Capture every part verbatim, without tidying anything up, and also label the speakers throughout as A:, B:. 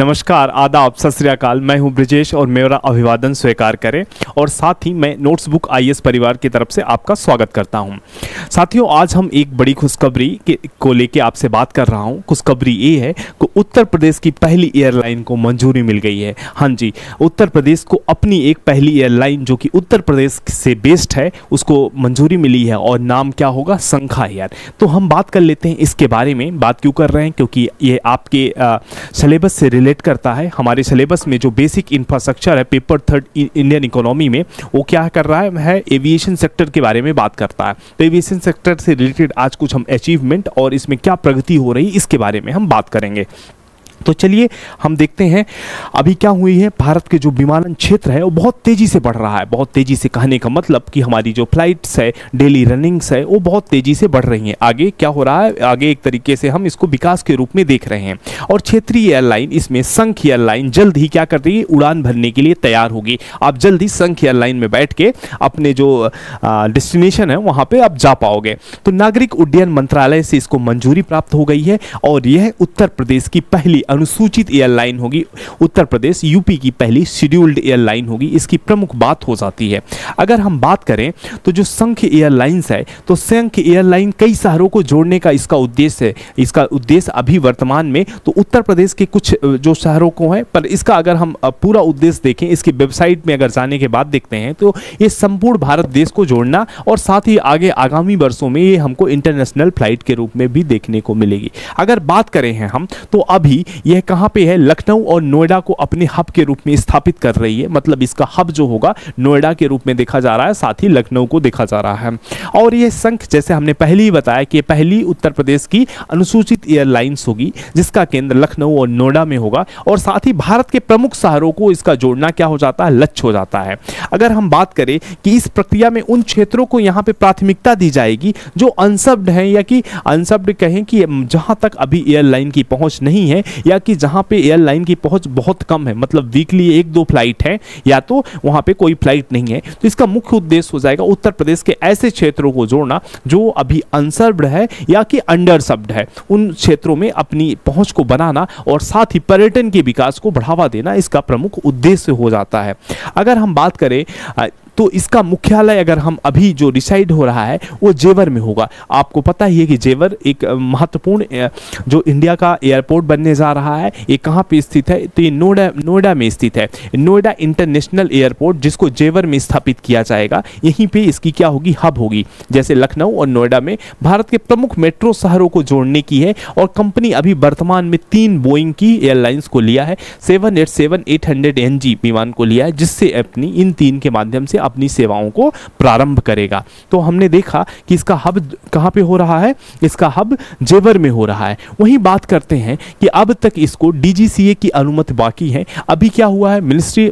A: नमस्कार, आदाब, सत श्री अकाल। मैं हूं ब्रिजेश और मेरा अभिवादन स्वीकार करें। और साथ ही मैं नोट्स बुक आईएएस परिवार की तरफ से आपका स्वागत करता हूं। साथियों, आज हम एक बड़ी खुशखबरी के को लेके आपसे बात कर रहा हूं। खुशखबरी ये है कि उत्तर प्रदेश की पहली एयरलाइन को मंजूरी मिल गई है। हाँ जी, उत्तर प्रदेश को अपनी एक पहली एयरलाइन जो कि उत्तर प्रदेश से बेस्ड है उसको मंजूरी मिली है और नाम क्या होगा? संखा एयर। तो हम बात कर लेते हैं इसके बारे में। बात क्यों कर रहे हैं? क्योंकि ये आपके सिलेबस से रिलेट करता है। हमारे सिलेबस में जो बेसिक इंफ्रास्ट्रक्चर है पेपर थर्ड इंडियन इकोनॉमी में, वो क्या कर रहा है है एविएशन सेक्टर के बारे में बात करता है। तो एविएशन सेक्टर से रिलेटेड आज कुछ हम अचीवमेंट और इसमें क्या प्रगति हो रही इसके बारे में हम बात करेंगे। तो चलिए हम देखते हैं अभी क्या हुई है। भारत के जो विमानन क्षेत्र है वो बहुत तेज़ी से बढ़ रहा है। बहुत तेज़ी से कहने का मतलब कि हमारी जो फ्लाइट्स है, डेली रनिंग्स है, वो बहुत तेज़ी से बढ़ रही हैं। आगे क्या हो रहा है? आगे एक तरीके से हम इसको विकास के रूप में देख रहे हैं। और क्षेत्रीय एयरलाइन, इसमें संख एयरलाइन जल्द ही क्या कर रही है? उड़ान भरने के लिए तैयार होगी। आप जल्द ही संख एयरलाइन में बैठ के अपने जो डेस्टिनेशन है वहाँ पर आप जा पाओगे। तो नागरिक उड्डयन मंत्रालय से इसको मंजूरी प्राप्त हो गई है और यह उत्तर प्रदेश की पहली अनुसूचित एयरलाइन होगी। उत्तर प्रदेश यूपी की पहली शेड्यूल्ड एयरलाइन होगी। इसकी प्रमुख बात हो जाती है। अगर हम बात करें तो जो संख एयरलाइंस है, तो संख एयरलाइन कई शहरों को जोड़ने का इसका उद्देश्य है। इसका उद्देश्य अभी वर्तमान में तो उत्तर प्रदेश के कुछ जो शहरों को है, पर इसका अगर हम पूरा उद्देश्य देखें, इसकी वेबसाइट में अगर जाने के बाद देखते हैं तो ये संपूर्ण भारत देश को जोड़ना और साथ ही आगे आगामी वर्षों में ये हमको इंटरनेशनल फ्लाइट के रूप में भी देखने को मिलेगी। अगर बात करें हैं हम तो अभी यह कहां पे है? लखनऊ और नोएडा को अपने हब के रूप में स्थापित कर रही है। मतलब इसका हब जो होगा नोएडा के रूप में देखा जा रहा है, साथ ही लखनऊ को देखा जा रहा है। और यह संख, जैसे हमने पहले ही बताया कि पहली उत्तर प्रदेश की अनुसूचित एयरलाइंस होगी जिसका केंद्र लखनऊ और नोएडा में होगा। और साथ ही भारत के प्रमुख शहरों को इसका जोड़ना क्या हो जाता है? लक्ष्य हो जाता है। अगर हम बात करें कि इस प्रक्रिया में उन क्षेत्रों को यहाँ पे प्राथमिकता दी जाएगी जो अनसब्ड हैं, या कि अनसब्ड कहें कि जहां तक अभी एयरलाइन की पहुंच नहीं है, या कि जहां पे एयरलाइन की पहुंच बहुत कम है, मतलब वीकली एक दो फ्लाइट है या तो वहां पे कोई फ्लाइट नहीं है। तो इसका मुख्य उद्देश्य हो जाएगा उत्तर प्रदेश के ऐसे क्षेत्रों को जोड़ना जो अभी अनसर्व्ड है या कि अंडरसर्व्ड है। उन क्षेत्रों में अपनी पहुंच को बनाना और साथ ही पर्यटन के विकास को बढ़ावा देना इसका प्रमुख उद्देश्य हो जाता है। अगर हम बात करें तो इसका मुख्यालय अगर हम अभी जो डिसाइड हो रहा है वो जेवर में होगा। आपको पता ही है कि जेवर एक महत्वपूर्ण जो इंडिया का एयरपोर्ट बनने जा रहा है। ये कहाँ पे स्थित है? तो ये नोएडा नोएडा में स्थित है। नोएडा इंटरनेशनल एयरपोर्ट, जिसको जेवर में स्थापित किया जाएगा, यहीं पे इसकी क्या होगी? हब होगी। जैसे लखनऊ और नोएडा में भारत के प्रमुख मेट्रो शहरों को जोड़ने की है। और कंपनी अभी वर्तमान में तीन बोइंग की एयरलाइंस को लिया है। Seven eight seven eight hundred N G विमान को लिया है, जिससे अपनी इन तीन के माध्यम से अपनी सेवाओं को प्रारंभ करेगा। तो हमने देखा कि इसका हब कहां पे हो रहा है? इसका हब जेवर में हो रहा है। वहीं बात करते हैं कि अब तक इसको डीजीसीए की अनुमति बाकी है। अभी क्या हुआ है? मिनिस्ट्री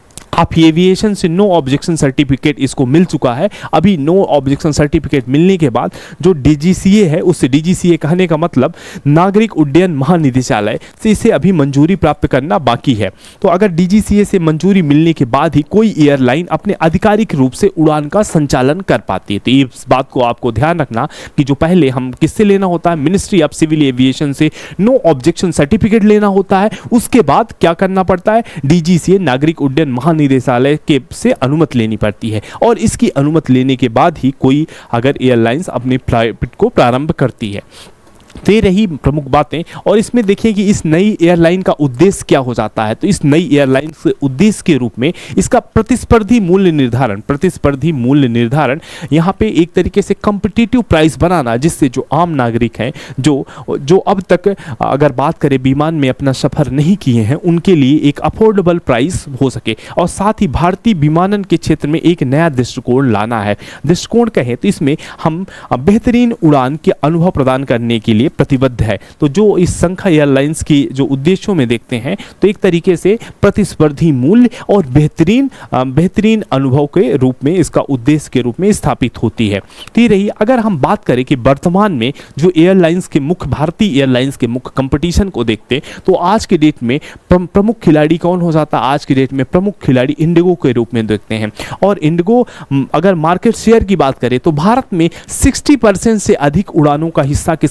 A: ऑफ एविएशन से नो ऑब्जेक्शन सर्टिफिकेट इसको मिल चुका है। अभी नो ऑब्जेक्शन सर्टिफिकेट मिलने के बाद जो डीजीसीए है, उससे डीजीसीए कहने का मतलब नागरिक उड्डयन महानिदेशालय से इसे अभी मंजूरी प्राप्त करना बाकी है। तो अगर डीजीसीए से मंजूरी मिलने के बाद ही कोई एयरलाइन अपने आधिकारिक रूप से उड़ान का संचालन कर पाती है। तो इस बात को आपको ध्यान रखना कि जो पहले हम किससे लेना होता है? मिनिस्ट्री ऑफ सिविल एविएशन से नो ऑब्जेक्शन सर्टिफिकेट लेना होता है। उसके बाद क्या करना पड़ता है? डीजीसीए नागरिक उड्डयन महानिदेशालय निदेशालय के से अनुमति लेनी पड़ती है। और इसकी अनुमति लेने के बाद ही कोई अगर एयरलाइंस अपनी फ्लाइट को प्रारंभ करती है। तो ये रही प्रमुख बातें। और इसमें देखिए कि इस नई एयरलाइन का उद्देश्य क्या हो जाता है। तो इस नई एयरलाइन के उद्देश्य के रूप में इसका प्रतिस्पर्धी मूल्य निर्धारण प्रतिस्पर्धी मूल्य निर्धारण यहाँ पे एक तरीके से कॉम्पिटिटिव प्राइस बनाना, जिससे जो आम नागरिक हैं, जो जो अब तक अगर बात करें विमान में अपना सफ़र नहीं किए हैं, उनके लिए एक अफोर्डेबल प्राइस हो सके। और साथ ही भारतीय विमानन के क्षेत्र में एक नया दृष्टिकोण लाना है। दृष्टिकोण कहें तो इसमें हम बेहतरीन उड़ान के अनुभव प्रदान करने के लिए प्रतिबद्ध है। तो जो इस संखा एयरलाइंस की जो उद्देश्यों में देखते हैं, तो एक तरीके से प्रतिस्पर्धी मूल्य और बेहतरीन बेहतरीन अनुभव के रूप में इसका उद्देश्य के रूप में स्थापित होती है। तो रही अगर हम बात करें कि वर्तमान में जो एयरलाइंस के मुख्य भारतीय एयरलाइंस के मुख्य कंपटीशन को देखते तो आज के डेट में प्रमुख खिलाड़ी कौन हो जाता है? आज के डेट में प्रमुख खिलाड़ी इंडिगो के रूप में देखते हैं। और इंडिगो अगर मार्केट शेयर की बात करें तो भारत में साठ परसेंट से अधिक उड़ानों का हिस्सा किसका है?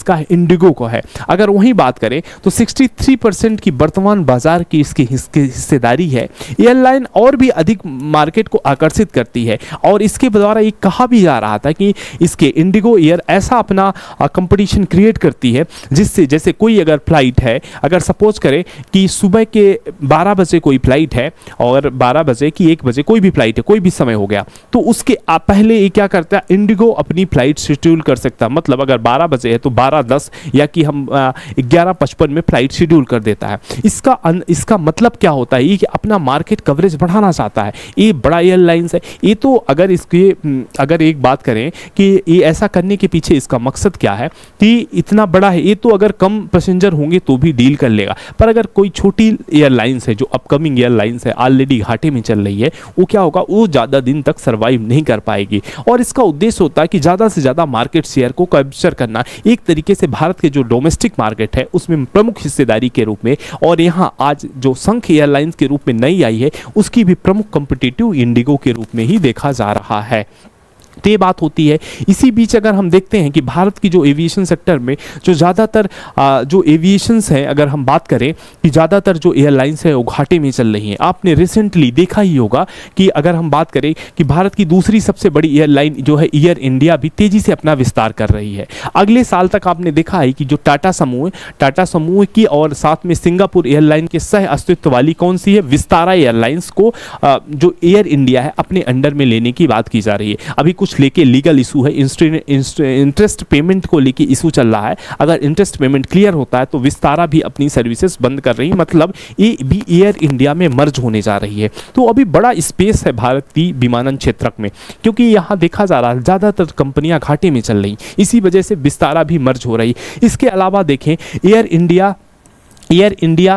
A: इंडिगो को है। अगर वहीं बात करें तो तिरसठ परसेंट की वर्तमान बाजार की इसकी हिस्सेदारी है। एयरलाइन और भी अधिक मार्केट को आकर्षित करती है और इसके द्वारा ये कहा भी जा रहा था कि इसके इंडिगो एयर ऐसा अपना कंपटीशन क्रिएट करती है जिससे, जैसे कोई अगर फ्लाइट है, अगर सपोज करें कि सुबह के बारह बजे कोई फ्लाइट है और बारह बजे की एक बजे कोई भी फ्लाइट है, कोई भी समय हो गया, तो उसके पहले ये क्या करता है, इंडिगो अपनी फ्लाइट शेड्यूल कर सकता है। मतलब अगर बारह बजे है तो बारह दस या कि हम ग्यारह पचपन में फ्लाइट शेड्यूल कर देता है। इसका इसका मतलब क्या होता है, ये कि अपना मार्केट कवरेज बढ़ाना चाहता है। ये बड़ा एयरलाइंस है ये। तो अगर इसके अगर एक बात करें कि ये ऐसा करने के पीछे इसका मकसद क्या है कि इतना बड़ा है ये, तो अगर कम पैसेंजर होंगे तो भी डील कर लेगा। पर अगर कोई छोटी एयरलाइंस है जो अपकमिंग एयरलाइंस है, ऑलरेडी घाटे में चल रही है, वो क्या होगा, वो ज़्यादा दिन तक सर्वाइव नहीं कर पाएगी। और इसका उद्देश्य होता है कि ज़्यादा से ज़्यादा मार्केट शेयर को कैप्चर करना, एक तरीके से भारत के जो डोमेस्टिक मार्केट है उसमें प्रमुख हिस्सेदारी के रूप में। और यहाँ आज जो संघ एयरलाइंस के रूप में नई आई है उसकी भी प्रमुख कॉम्पिटिटिव इंडिगो के रूप में ही देखा जा रहा है। तो ये बात होती है। इसी बीच अगर हम देखते हैं कि भारत की जो एविएशन सेक्टर में जो ज़्यादातर जो एविएशंस हैं, अगर हम बात करें कि ज़्यादातर जो एयरलाइंस है वो घाटे में चल रही हैं। आपने रिसेंटली देखा ही होगा कि अगर हम बात करें कि भारत की दूसरी सबसे बड़ी एयरलाइन जो है एयर इंडिया भी तेज़ी से अपना विस्तार कर रही है। अगले साल तक आपने देखा है कि जो टाटा समूह टाटा समूह की और साथ में सिंगापुर एयरलाइन के सह अस्तित्व वाली कौन सी है, विस्तारा एयरलाइंस को जो एयर इंडिया है अपने अंडर में लेने की बात की जा रही है। अभी कुछ लेके लीगल इशू है, इंटरेस्ट पेमेंट को लेके इशू चल रहा है। अगर इंटरेस्ट पेमेंट क्लियर होता है तो विस्तारा भी अपनी सर्विसेज बंद कर रही है, मतलब ये भी एयर इंडिया में मर्ज होने जा रही है। तो अभी बड़ा स्पेस है भारतीय विमानन क्षेत्र में, क्योंकि यहाँ देखा जा रहा है ज़्यादातर कंपनियां घाटे में चल रही, इसी वजह से विस्तारा भी मर्ज हो रही। इसके अलावा देखें एयर इंडिया एयर इंडिया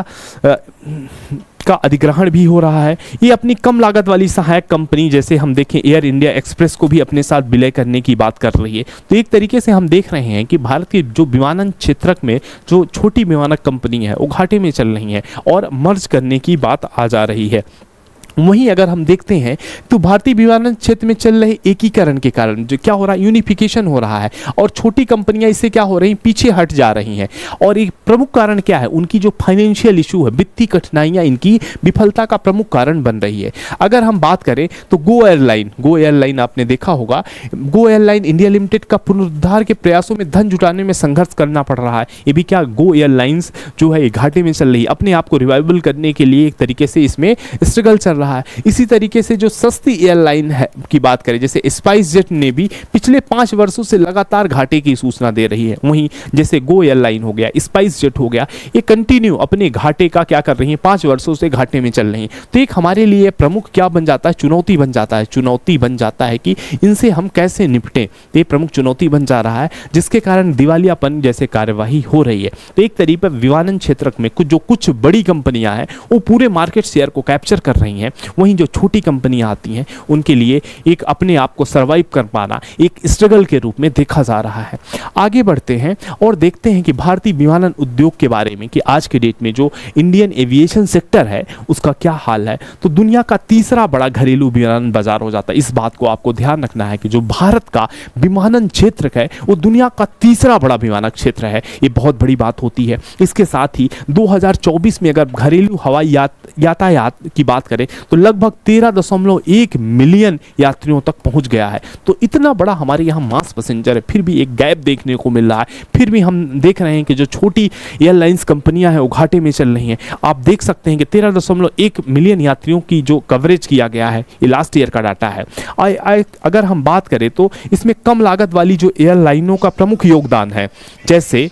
A: का अधिग्रहण भी हो रहा है। ये अपनी कम लागत वाली सहायक कंपनी, जैसे हम देखें एयर इंडिया एक्सप्रेस को भी अपने साथ विलय करने की बात कर रही है। तो एक तरीके से हम देख रहे हैं कि भारत के जो विमानन क्षेत्र में जो छोटी विमानक कंपनी है वो घाटे में चल रही हैं और मर्ज करने की बात आ जा रही है। वहीं अगर हम देखते हैं तो भारतीय विमानन क्षेत्र में चल रहे एकीकरण के कारण जो क्या हो रहा है, यूनिफिकेशन हो रहा है और छोटी कंपनियां इससे क्या हो रही हैं, पीछे हट जा रही हैं। और एक प्रमुख कारण क्या है, उनकी जो फाइनेंशियल इशू है, वित्तीय कठिनाइयां इनकी विफलता का प्रमुख कारण बन रही है। अगर हम बात करें तो गो एयरलाइन गो एयरलाइन आपने देखा होगा, गो एयरलाइन इंडिया लिमिटेड का पुनरुद्धार के प्रयासों में धन जुटाने में संघर्ष करना पड़ रहा है। ये भी क्या, गो एयरलाइंस जो है घाटे में चल रही है, अपने आप को रिवाइवल करने के लिए एक तरीके से इसमें स्ट्रगल चल रहा है। इसी तरीके से जो सस्ती एयरलाइन है की बात करें, जैसे स्पाइस जेट ने भी पिछले पांच वर्षों से लगातार घाटे की सूचना दे रही है। वहीं जैसे गो एयरलाइन हो गया, स्पाइस जेट हो गया, ये कंटिन्यू अपने घाटे का क्या कर रही है, पांच वर्षों से घाटे में चल रही है। तो एक हमारे लिए प्रमुख क्या बन जाता है, चुनौती बन जाता है चुनौती बन जाता है कि इनसे हम कैसे निपटें। तो ये प्रमुख चुनौती बन जा रहा है, जिसके कारण दिवालियापन जैसे कार्यवाही हो रही है। तो एक तरीके विमानन क्षेत्र में कुछ जो कुछ बड़ी कंपनियां हैं वो पूरे मार्केट शेयर को कैप्चर कर रही हैं, वहीं जो छोटी कंपनियां आती हैं उनके लिए एक अपने आप को सरवाइव कर पाना एक स्ट्रगल के रूप में देखा जा रहा है। आगे बढ़ते हैं और देखते हैं कि भारतीय विमानन उद्योग के बारे में कि आज के डेट में जो इंडियन एविएशन सेक्टर है उसका क्या हाल है। तो दुनिया का तीसरा बड़ा घरेलू विमानन बाजार हो जाता है। इस बात को आपको ध्यान रखना है कि जो भारत का विमानन क्षेत्र है वो दुनिया का तीसरा बड़ा विमानन क्षेत्र है। ये बहुत बड़ी बात होती है। इसके साथ ही दो हज़ार चौबीस में अगर घरेलू हवाई यातायात की बात करें तो लगभग तेरह दशमलव एक मिलियन यात्रियों तक पहुंच गया है। तो इतना बड़ा हमारे यहाँ मास पैसेंजर है, फिर भी एक गैप देखने को मिल रहा है। फिर भी हम देख रहे हैं कि जो छोटी एयरलाइंस कंपनियां हैं वो घाटे में चल रही हैं। आप देख सकते हैं कि तेरह दशमलव एक मिलियन यात्रियों की जो कवरेज किया गया है, ये लास्ट ईयर का डाटा है। आ, आ, अगर हम बात करें तो इसमें कम लागत वाली जो एयरलाइनों का प्रमुख योगदान है, जैसे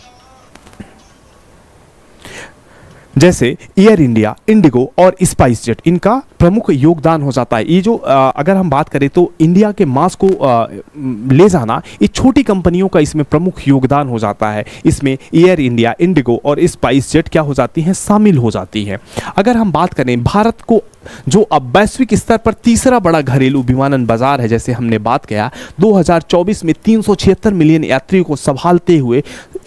A: जैसे एयर इंडिया, इंडिगो और स्पाइस जेट, इनका प्रमुख योगदान हो जाता है। ये जो आ, अगर हम बात करें तो इंडिया के मास को आ, ले जाना, ये छोटी कंपनियों का इसमें प्रमुख योगदान हो जाता है। इसमें एयर इंडिया, इंडिगो और स्पाइस जेट क्या हो जाती हैं, शामिल हो जाती हैं। अगर हम बात करें भारत को जो अब वैश्विक स्तर पर तीसरा बड़ा घरेलू विमानन बाजार है, जैसे हमने बात किया दो हज़ार चौबीस में तीन सौ छिहत्तर मिलियन यात्रियों को संभालते हुए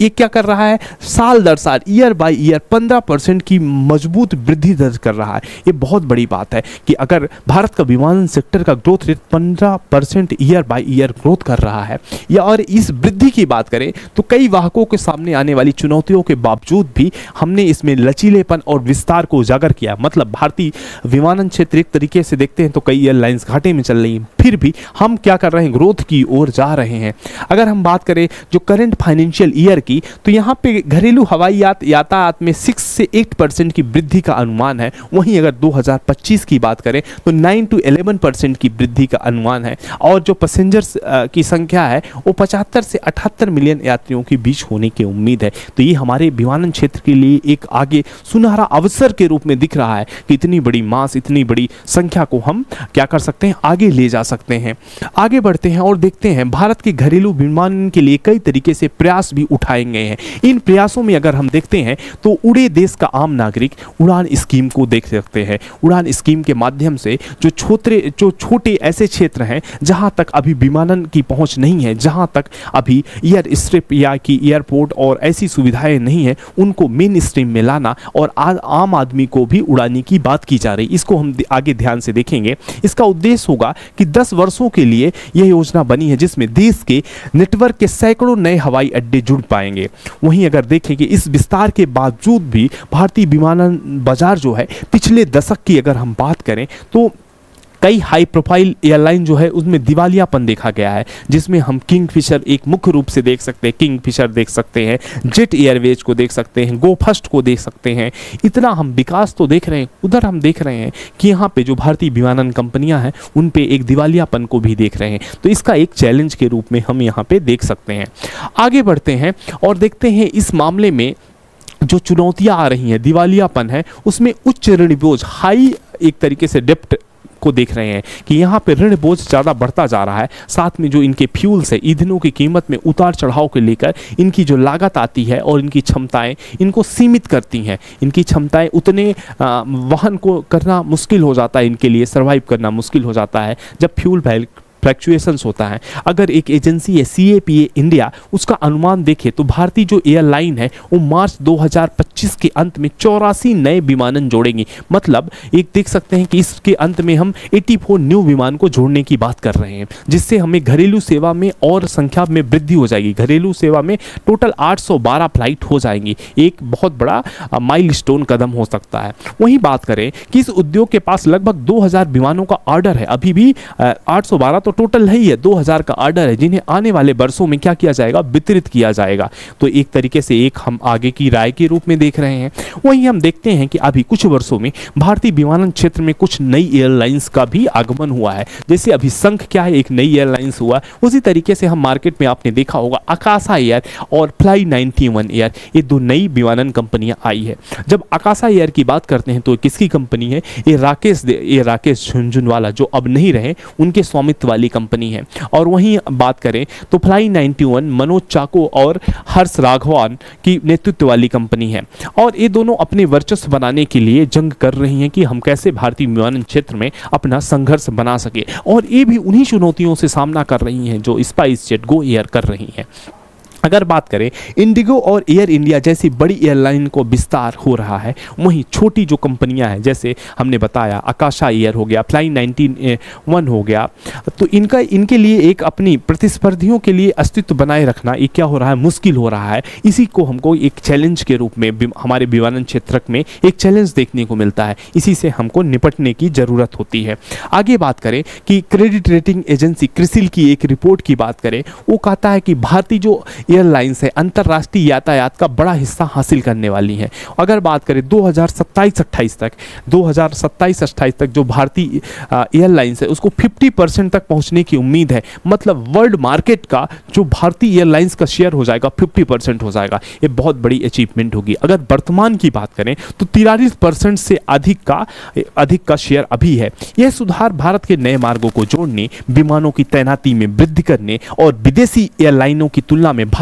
A: ये क्या कर रहा है, साल दर साल ईयर बाय ईयर पंद्रह परसेंट की मजबूत वृद्धि दर्ज कर रहा है। ये बहुत बड़ी बात है कि अगर भारत का विमानन सेक्टर का ग्रोथ रेट पंद्रह percent year by year growth कर रहा है, या और इस वृद्धि की बात करें तो कई वाहकों के सामने आने वाली चुनौतियों के बावजूद भी हमने इसमें लचीलेपन और विस्तार को उजागर किया। मतलब भारतीय विमानन क्षेत्र एक तरीके से देखते हैं तो कई एयरलाइंस घाटे में चल रही हैं, फिर भी हम क्या कर रहे हैं, ग्रोथ की ओर जा रहे हैं। अगर हम बात करें जो करंट फाइनेंशियल ईयर की, तो यहाँ पे घरेलू हवाई यातायात में सिक्स से एट परसेंट की वृद्धि का अनुमान है। वहीं अगर दो हज़ार पच्चीस की बात करें तो नाइन टू इलेवन परसेंट की वृद्धि का अनुमान है, और जो पैसेंजर्स की संख्या है वो पचहत्तर से अठहत्तर मिलियन यात्रियों के बीच होने की उम्मीद है। तो ये हमारे विमानन क्षेत्र के लिए एक आगे सुनहरा अवसर के रूप में दिख रहा है कि इतनी बड़ी मास, इतनी बड़ी संख्या को हम क्या कर सकते हैं, आगे ले जा सकते हैं। आगे बढ़ते हैं और देखते हैं भारत के घरेलू विमानन के लिए कई तरीके से प्रयास भी उठाए गए हैं। इन प्रयासों में अगर हम देखते हैं तो उड़े देश का आम नागरिक उड़ान स्कीम को देख सकते हैं। उड़ान स्कीम के माध्यम से जो छोटे जो छोटे ऐसे क्षेत्र हैं जहां तक अभी विमानन की पहुंच नहीं है, जहां तक अभी एयर स्ट्रिप या कि एयरपोर्ट और ऐसी सुविधाएं नहीं है, उनको मेन स्ट्रीम में लाना और आ, आम आदमी को भी उड़ाने की बात की जा रही। इसको हम आगे ध्यान से देखेंगे। इसका उद्देश्य होगा कि दस वर्षों के लिए यह योजना बनी है जिसमें देश के नेटवर्क के सैकड़ों नए हवाई अड्डे जुड़ पाएंगे। वहीं अगर देखें कि इस विस्तार के बावजूद भी भारतीय विमानन बाजार जो है, पिछले दशक की अगर हम बात करें तो कई हाई प्रोफाइल एयरलाइन जो है उसमें दिवालियापन देखा गया है, जिसमें हम किंगफिशर एक मुख्य रूप से देख सकते हैं, किंगफिशर देख सकते हैं, जेट एयरवेज को देख सकते हैं, गो फर्स्ट को देख सकते हैं। इतना हम विकास तो देख रहे हैं, उधर हम देख रहे हैं कि यहाँ पे जो भारतीय विमानन कंपनियां हैं उन पे एक दिवालियापन को भी देख रहे हैं। तो इसका एक चैलेंज के रूप में हम यहाँ पे देख सकते हैं। आगे बढ़ते हैं और देखते हैं इस मामले में जो चुनौतियाँ आ रही हैं, दिवालियापन है, उसमें उच्च ऋण बोझ, हाई एक तरीके से डेप्ट को देख रहे हैं कि यहाँ पे ऋण बोझ ज़्यादा बढ़ता जा रहा है। साथ में जो इनके फ्यूल्स है, ईंधनों की कीमत में उतार चढ़ाव के लेकर इनकी जो लागत आती है और इनकी क्षमताएं इनको सीमित करती हैं। इनकी क्षमताएं उतने वहन को करना मुश्किल हो जाता है, इनके लिए सर्वाइव करना मुश्किल हो जाता है जब फ्यूल वैल्यू फ्लैक्चुएशंस होता है। अगर एक एजेंसी है सी ए पी ए इंडिया, उसका अनुमान देखें तो भारतीय जो एयरलाइन है वो मार्च दो हज़ार पच्चीस के अंत में चौरासी नए विमानन जोड़ेंगी। मतलब एक देख सकते हैं कि इसके अंत में हम चौरासी न्यू विमान को जोड़ने की बात कर रहे हैं, जिससे हमें घरेलू सेवा में और संख्या में वृद्धि हो जाएगी। घरेलू सेवा में टोटल आठ सौ बारह फ्लाइट हो जाएंगी, एक बहुत बड़ा माइलस्टोन कदम हो सकता है। वहीं बात करें कि इस उद्योग के पास लगभग दो हज़ार विमानों का ऑर्डर है, अभी भी आठ सौ बारह तो टोटल है ही है, दो हज़ार का ऑर्डर है, जिन्हें आने वाले वर्षों में क्या किया जाएगा, वितरित किया जाएगा। तो एक तरीके से एक हम आगे की राय के रूप में देख रहे हैं। वहीं हम देखते हैं कि अभी कुछ वर्षों में भारतीय विमानन क्षेत्र में कुछ नई एयरलाइंस का भी आगमन हुआ है। जैसे अभी संख क्या है, एक नई एयरलाइंस हुआ, उसी तरीके से हम मार्केट में आपने देखा होगा आकाशा एयर और फ्लाई नाइन्टी वन एयर, ये दो नई विमानन कंपनियां आई है। जब आकाशा एयर की बात करते हैं तो किसकी कंपनी है, ये राकेश ये राकेश झुनझुनवाला जो अब नहीं रहे, उनके स्वामित्व वाली कंपनी है। और वहीं बात करें तो फ्लाई नाइन्टी वन मनोज चाको और हर्ष राघवान की नेतृत्व वाली कंपनी है, और ये दोनों अपने वर्चस्व बनाने के लिए जंग कर रही हैं कि हम कैसे भारतीय विमानन क्षेत्र में अपना संघर्ष बना सके, और ये भी उन्हीं चुनौतियों से सामना कर रही हैं जो स्पाइस जेट, गो एयर कर रही हैं। अगर बात करें इंडिगो और एयर इंडिया जैसी बड़ी एयरलाइन को विस्तार हो रहा है, वहीं छोटी जो कंपनियां हैं जैसे हमने बताया आकाशा एयर हो गया, फ्लाई नाइन्टी वन हो गया, तो इनका इनके लिए एक अपनी प्रतिस्पर्धियों के लिए अस्तित्व बनाए रखना ये क्या हो रहा है, मुश्किल हो रहा है। इसी को हमको एक चैलेंज के रूप में हमारे विमानन क्षेत्र में एक चैलेंज देखने को मिलता है, इसी से हमको निपटने की ज़रूरत होती है। आगे बात करें कि क्रेडिट रेटिंग एजेंसी क्रिसिल की एक रिपोर्ट की बात करें, वो कहता है कि भारतीय जो एयरलाइंस है अंतर्राष्ट्रीय यातायात का बड़ा हिस्सा हासिल करने वाली हैं। अगर बात करें दो हज़ार सत्ताईस अट्ठाईस तक दो हज़ार सत्ताईस अट्ठाईस तक जो भारतीय एयरलाइंस है उसको पचास परसेंट तक पहुंचने की उम्मीद है। मतलब वर्ल्ड मार्केट का जो भारतीय एयरलाइंस का शेयर हो जाएगा पचास परसेंट हो जाएगा, ये बहुत बड़ी अचीवमेंट होगी। अगर वर्तमान की बात करें तो तिरालीस परसेंट से अधिक का अधिक का शेयर अभी है। यह सुधार भारत के नए मार्गों को जोड़ने, विमानों की तैनाती में वृद्धि करने और विदेशी एयरलाइनों की तुलना में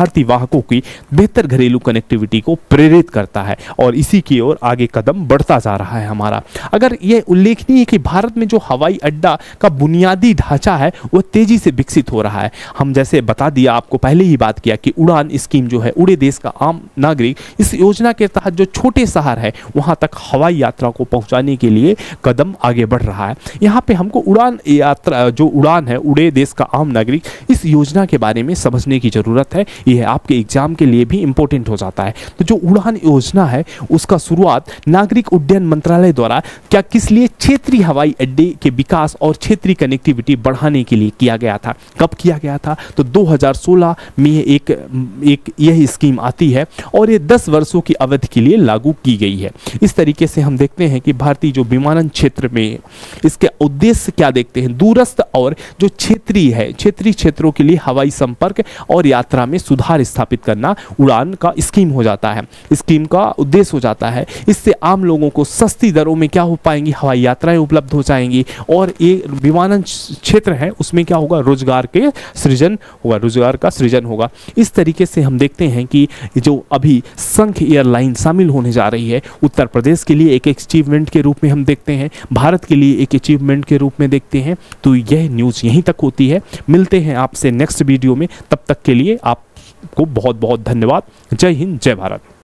A: भारतीय वाहकों की बेहतर घरेलू कनेक्टिविटी को प्रेरित करता है और इसी की ओर आगे कदम बढ़ता जा रहा है हमारा। अगर यह उल्लेखनीय है कि भारत में जो हवाई अड्डा का बुनियादी ढांचा है वह तेजी से विकसित हो रहा है। हम जैसे बता दिया, आपको पहले ही बात किया कि उड़ान स्कीम जो है, उड़े देश का आम नागरिक, इस योजना के तहत जो छोटे शहर है वहां तक हवाई यात्रा को पहुंचाने के लिए कदम आगे बढ़ रहा है। यहाँ पे हमको उड़ान यात्रा जो उड़ान है, उड़े देश का आम नागरिक, इस योजना के बारे में समझने की जरूरत है। यह आपके एग्जाम के लिए भी इंपॉर्टेंट हो जाता है। तो जो उड़ान योजना है उसका शुरुआत नागरिक उड्डयन मंत्रालय द्वारा क्या किस लिए क्षेत्रीय हवाई अड्डे के विकास और क्षेत्रीय कनेक्टिविटी बढ़ाने के लिए किया गया था। कब किया गया था? तो दो हज़ार सोलह में एक एक यह स्कीम आती है और ये दस वर्षों की अवधि के लिए लागू की गई है। इस तरीके से हम देखते हैं कि भारतीय जो विमानन क्षेत्र में इसके उद्देश्य क्या देखते हैं, दूरस्थ और जो क्षेत्रीय है, क्षेत्रीय क्षेत्रों के लिए हवाई संपर्क और यात्रा में सुधार स्थापित करना उड़ान का स्कीम हो जाता है। स्कीम का उद्देश्य हो जाता है इससे आम लोगों को सस्ती दरों में क्या हो पाएंगी, हवाई यात्राएं उपलब्ध हो जाएंगी और ये विमानन क्षेत्र है उसमें क्या होगा, रोजगार के सृजन होगा, रोजगार का सृजन होगा। इस तरीके से हम देखते हैं कि जो अभी संघ एयरलाइन शामिल होने जा रही है, उत्तर प्रदेश के लिए एक अचीवमेंट के रूप में हम देखते हैं, भारत के लिए एक अचीवमेंट के रूप में देखते हैं। तो यह न्यूज़ यहीं तक होती है। मिलते हैं आपसे नेक्स्ट वीडियो में, तब तक के लिए आपको बहुत बहुत धन्यवाद। जय हिंद, जय भारत।